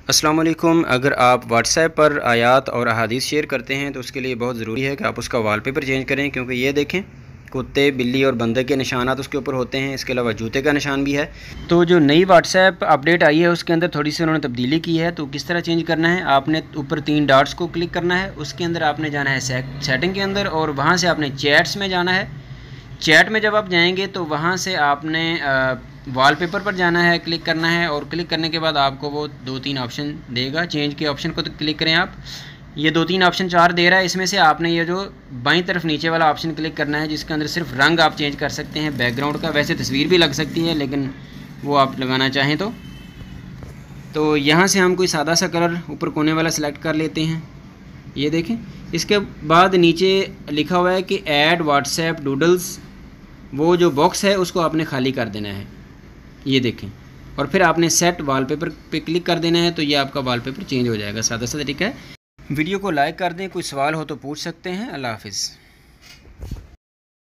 अस्सलाम वालेकुम। अगर आप व्हाट्सएप पर आयात और अहादीस शेयर करते हैं तो उसके लिए बहुत ज़रूरी है कि आप उसका वॉलपेपर चेंज करें, क्योंकि ये देखें कुत्ते, बिल्ली और बंदर के निशानात उसके ऊपर होते हैं। इसके अलावा जूते का निशान भी है। तो जो नई व्हाट्सएप अपडेट आई है उसके अंदर थोड़ी सी उन्होंने तब्दीली की है। तो किस तरह चेंज करना है, आपने ऊपर 3 डॉट्स को क्लिक करना है, उसके अंदर आपने जाना है सेटिंग के अंदर और वहाँ से आपने चैट्स में जाना है। चैट में जब आप जाएंगे तो वहाँ से आपने वॉलपेपर पर जाना है, क्लिक करना है और क्लिक करने के बाद आपको वो 2-3 ऑप्शन देगा। चेंज के ऑप्शन को तो क्लिक करें आप, ये 2-3 ऑप्शन 4 दे रहा है। इसमें से आपने ये जो बाईं तरफ नीचे वाला ऑप्शन क्लिक करना है, जिसके अंदर सिर्फ रंग आप चेंज कर सकते हैं बैकग्राउंड का। वैसे तस्वीर भी लग सकती है लेकिन वो आप लगाना चाहें तो यहाँ से हम कोई सादा सा कलर ऊपर कोने वाला सेलेक्ट कर लेते हैं। ये देखें, इसके बाद नीचे लिखा हुआ है कि ऐड व्हाट्सएप डूडल्स, वो जो बॉक्स है उसको आपने खाली कर देना है। ये देखें, और फिर आपने सेट वॉलपेपर पे क्लिक कर देना है तो ये आपका वॉलपेपर चेंज हो जाएगा। सादा सा तरीका है। वीडियो को लाइक कर दें, कोई सवाल हो तो पूछ सकते हैं। अल्लाह हाफिज़।